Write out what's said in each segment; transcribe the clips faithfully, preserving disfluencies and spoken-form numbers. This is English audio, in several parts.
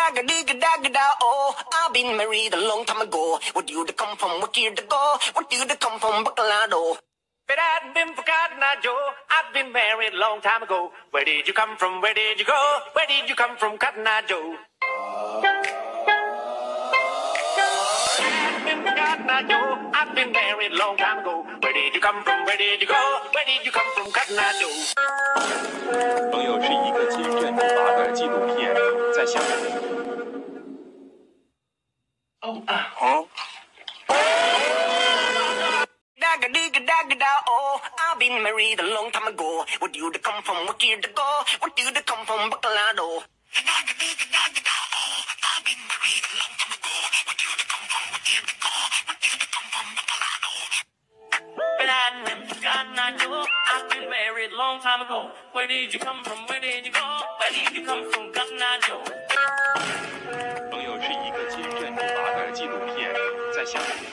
Dagga digga dagga da oh, I've been married a long time ago. Where do you come from? What year to go? What do you come from? Bacalado. But I've been forgotten, now, Joe. I've been married a long time ago. Where did you come from? Where did you go? Where did you come from, Cotton Eye Joe? I've been forgotten, now, Joe. I've been married a long time ago. Where did you come from? Where did you go? Where did you come from, Cotton Eye Joe? 朋友是一个坚韧不拔的纪录片，在香港。 哦啊！哦。Dagga digga dagga da oh, I've been married a long time ago. Where do you come from? What year to go? What do you come from? Bacalado. Dagga digga dagga da oh, I've been married a long time ago. Where do you come from? What year to go? What do you come from? Bacalado. But I never got not know. I've been married a long time ago. Where did you come from? Where did you go? Where did you come from? Got not know. 朋友是一个坚韧不拔的纪录片，在香港。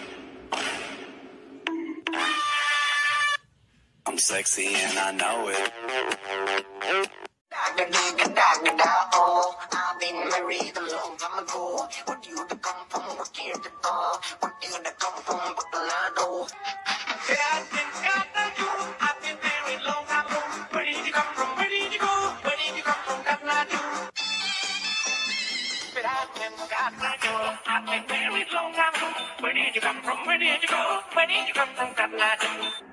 I'm sexy and I know it. Dagga digga dagga da oh, I've been married a long time ago. Where do you come from? What year to go? What do you come from? Bacalado. I've been I've been married a long time ago. Where did you come from? Where did you go? Where did you come from? Bacalado. But I've been I've been married a long time ago. Where did you come from? Where did you go? Where did you come from? Bacalado.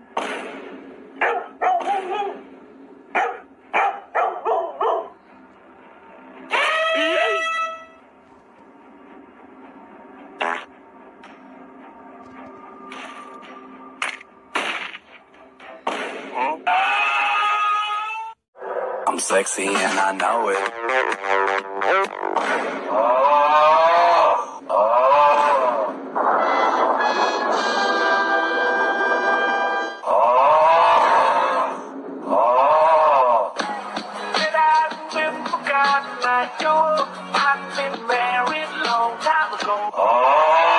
I'm sexy and I know it. Oh, oh, oh, oh. But I've been forgotten, I know. I've been married a long time ago. Oh.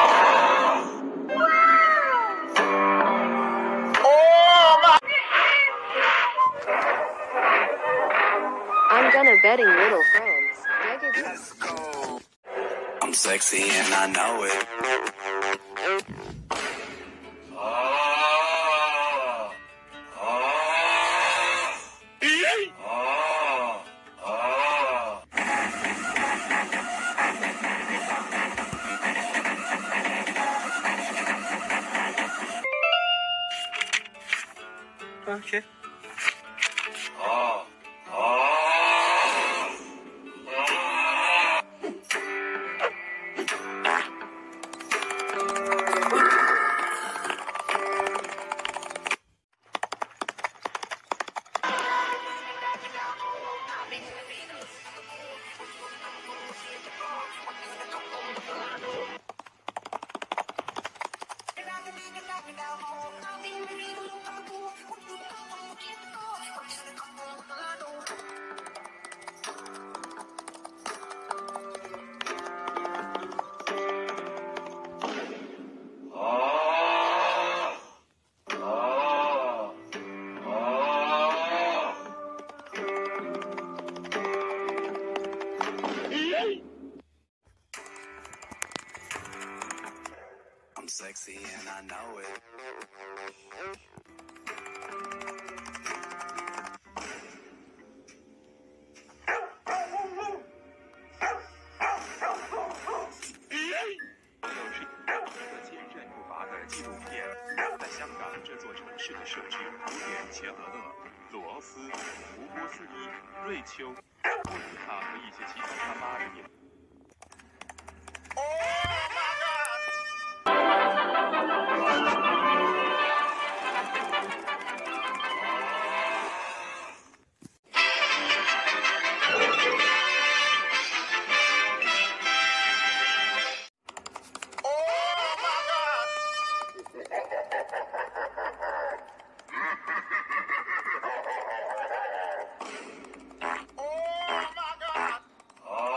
I'm gonna betting little friends. Let's go. I'm sexy and I know it. Oh, oh, oh, oh. Okay. Oh. I'm sexy and I know it. Oh.